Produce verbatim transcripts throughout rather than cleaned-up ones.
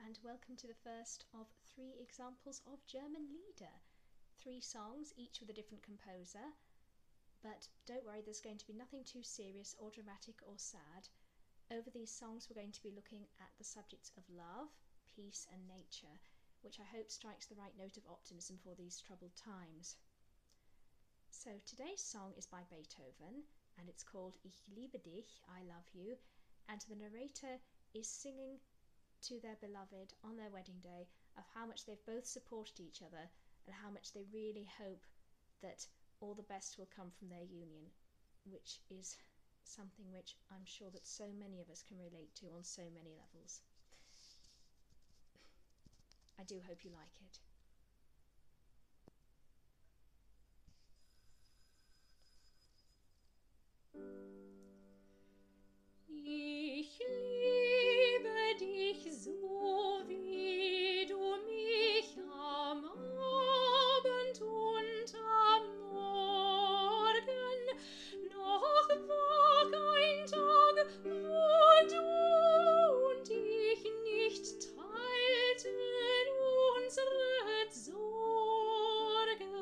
and welcome to the first of three examples of German Lieder. Three songs, each with a different composer, but don't worry, there's going to be nothing too serious or dramatic or sad. Over these songs we're going to be looking at the subjects of love, peace and nature, which I hope strikes the right note of optimism for these troubled times. So today's song is by Beethoven and it's called Ich liebe dich, I love you, and the narrator is singing to their beloved on their wedding day of how much they've both supported each other and how much they really hope that all the best will come from their union, which is something which I'm sure that so many of us can relate to on so many levels. I do hope you like it. Ich liebe dich so, wie du mich am Abend und am Morgen. Noch war kein Tag, wo du und ich nicht teilten unsere Sorgen.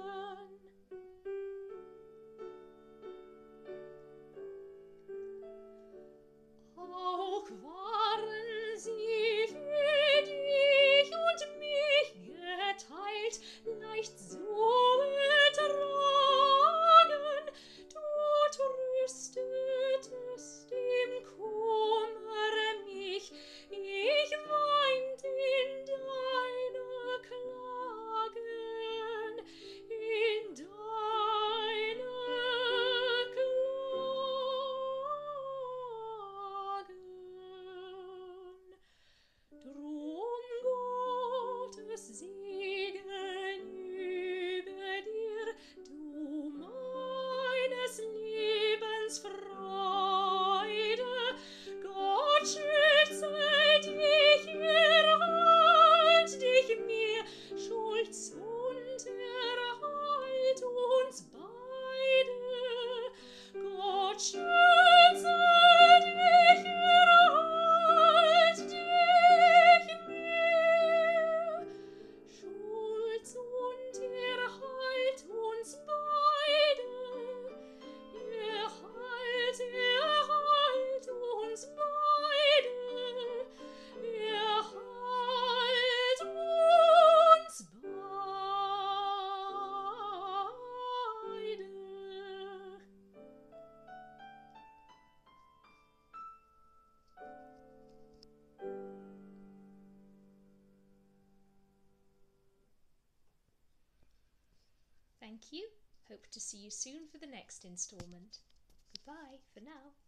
Auch waren sie für dich und mich geteilt, leicht so ertragen. Du tröstetest im Kummer mich, ich weint in deiner Klagen, in deiner Klagen. Drum Gottes Segen über dir, du meines Lebens Freude. Gott schütze dich, erhalt dich mir, Schutz und erhalt uns beide. Gott schütze dich, erhalt dich mir, Schutz und erhalt uns beide. Erhalt, erhalt uns beide. Erhalt uns beide. Thank you. Hope to see you soon for the next instalment. Goodbye for now.